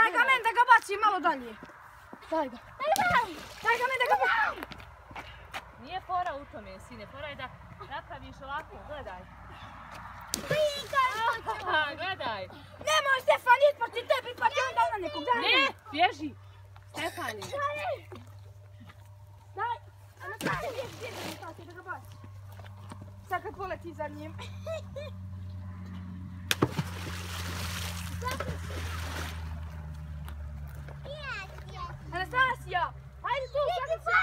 Daj ga meni da ga bacim malo dalje. Daj ga. Daj ga meni da ga bacim. Nije fora u tome, sine. Fora je da napraviš ovako. Gledaj. Gledaj. Nemoj, Stefan, isprati tebi, isprati onda na nekog. Ne, bježi. Stefani. Daj. A na strane bježi da ga bacim. Sad kad poleti za njim. Anastasija! Hajde tu, sad se...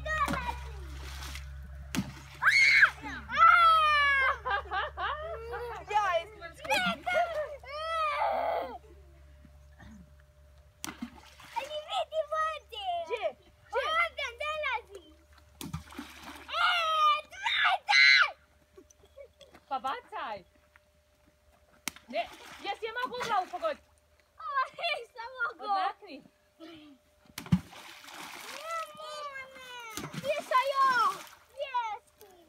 Ja, isprski. Ali vidi vode! Gdje? Ovdje dolazi! Pa bacaj. Ne, jesi je mogu u glavu pogoditi? Ovo nisam mogu! Odmakni. Gdje sam jo? Gdje si?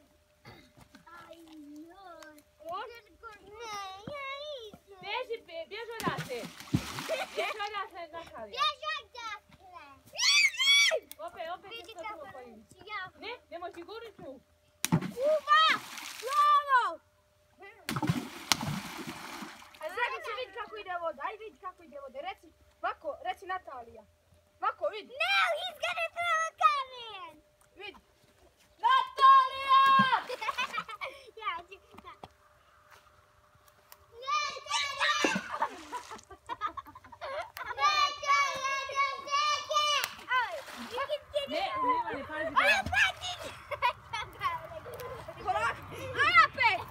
Ne, ja idem. Bježi odate. Bježi odate na kraju. Bježi odakle. Opet Vidi nešto kako drugo pojedi. ću ja. Ne, nemoj ti gurnut nju. Uva! Slovo! A sad će vidi kako ide voda. Aj vidi kako ide voda. Reci, ovako, reci Natalija. Ovako, vidi. No, he's gonna throw a cannon! Vidi. Natalija! Ja, da. Ne, nema ne pazi glavu. Korak. Aj, opet!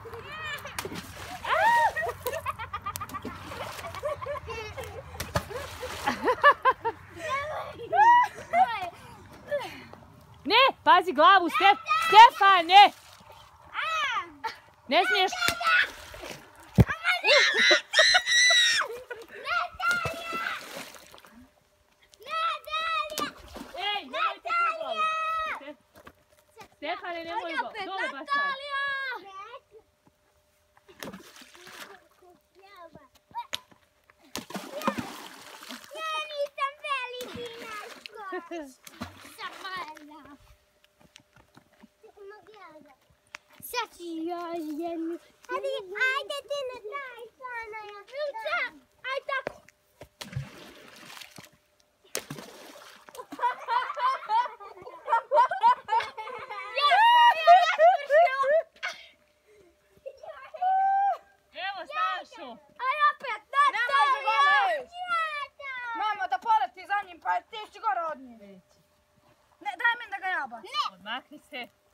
Ne, pazi glavu, Stefane! Ne smiješ... Ej, nemoj te po glavu. Stefane, nemoj go. Dole baštaj. Ja nisam veliki naško. Samala. Sad ću još jednu. Ajde ti na taj strana. Vilca, aj tako. Evo, Stašo. Aj, opet, Natalija! Mama, da poleti za njim, pa ti si gore od njih. Ne, daj meni da ga ja bacim. Odmakni se.